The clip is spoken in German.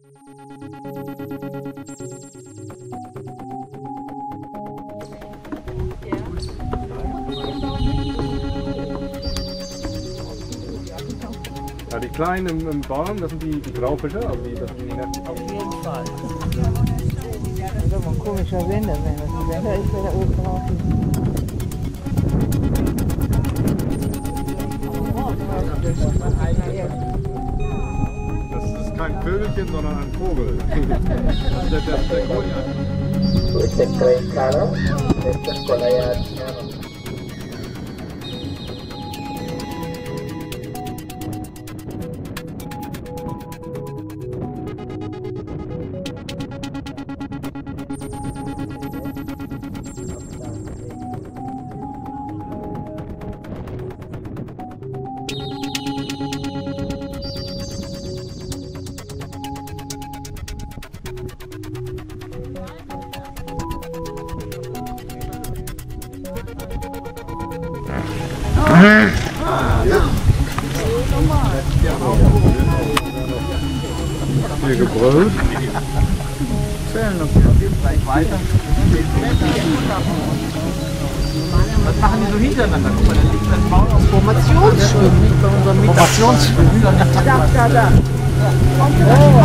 Ja, die kleinen im Baum, das sind die Graufische, also das sind die Netten. Auf jeden Fall. Das ist aber ein komischer Sender, wenn das ein Sender ist, der da oben drauf ist. Das ist kein Vögelchen, sondern ein Vogel. Das ist der Goliath. Hier gebrüllt. Schön, und gleich weiter. Was machen die so hintereinander? Guck mal, da liegt das Maul auf Formationsschwimmen, nicht bei unserem Formationsschwimmen. Da. Oh.